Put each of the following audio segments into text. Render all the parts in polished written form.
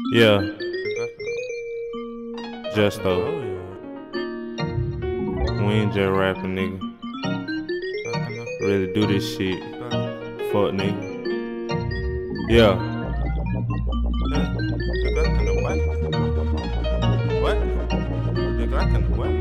Yeah. Justo. We ain't just rapping, nigga. Really do this shit. Fuck, nigga. Yeah. What? The Glock in the what?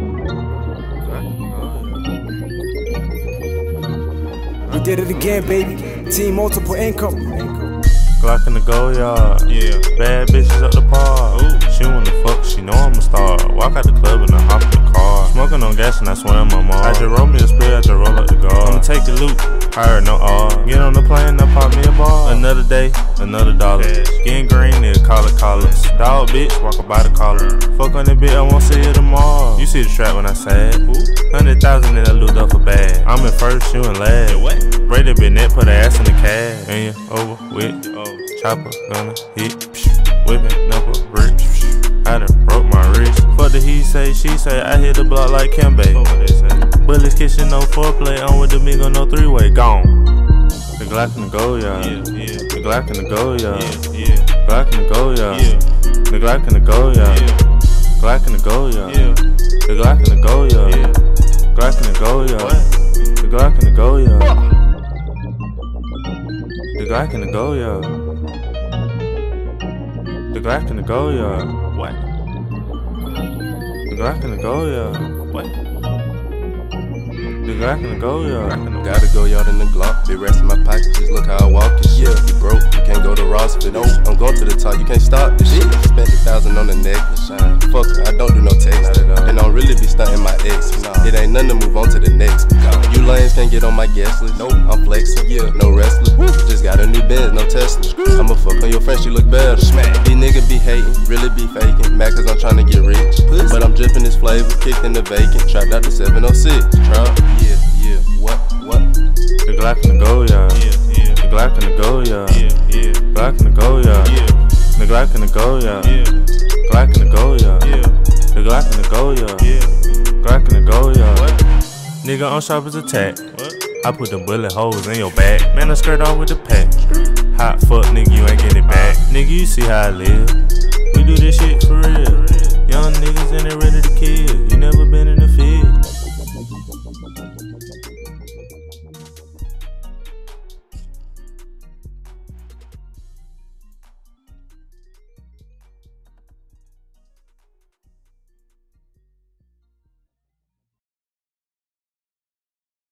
We did it again, baby. TeamMultipleIncome. Glock in the Goyard. Yeah. Bad bitches up the park. Ooh. She wanna fuck, she know I'm a star. Walk out the club and I hop in the car. Smoking on gas and I swear I'm on. I just roll me a spray, I just roll up the guard. I'ma take the loot, I heard no R. Get on the plane, I pop me a bar. Another day, another dollar. Skin green, nigga, call it collars. Dog bitch, walk up by the collar. Fuck on that bitch, I won't see it tomorrow. You see the trap when I said 100,000 and I loot up a bag. I'm in first, you in last. Break that bitch neck, put her ass in the cab. And you over with, chopper, gonna hit, whipping up a brick. I done broke my wrist. Fuck the he say, she say, I hit the block like Kimbe. Bullets kissing, no foreplay, on with the Migo, no three-way, gone. The Glock in the Goyard. The Glock in the Goyard. Glock in the Goyard. The Glock in the Goyard. Glock in the Goyard. The Glock in the Goyard. Glock in the Goyard. The Glock in the Goyard. The Glock in the Goyard. The Glock in the Goyard. What? The Glock in the Goyard. What? The Glock in the Goyard. Gotta go yard in the Glock, big rest in my pocket, just look how I walk it. Yeah, you broke, you can't go to Ross for this. I'm going to the top, you can't stop this shit. Spent 1,000 on the necklace, fuck her, I don't do no text. And don't really be stunting my ex. It ain't nothing to move on to the next. You lanes can't get on my guest list. Nope, I'm flexing, yeah, no wrestler. Just got a new Benz, no Tesla. I'ma fuck on your friend, she look better. These niggas be hating, really be faking. Mad cause I'm trying to get rich. But I'm dripping this flavor, kicked in the vacant. Trapped out the 706. Trap, yeah. What? The Glock in the Goyard. The Glock in the Goyard. Glock in the Goyard. The Glock in the Goyard. Glock in the Goyard. The Glock in the Goyard. Glock in the Goyard. Nigga on sharp as a tack. I put them bullet holes in your back. Man, I skirt off with the pack. Hot fuck, nigga, you ain't getting it back. Nigga, you see how I live. We do this shit for real. Young niggas in there ready to kill. You never been in the field.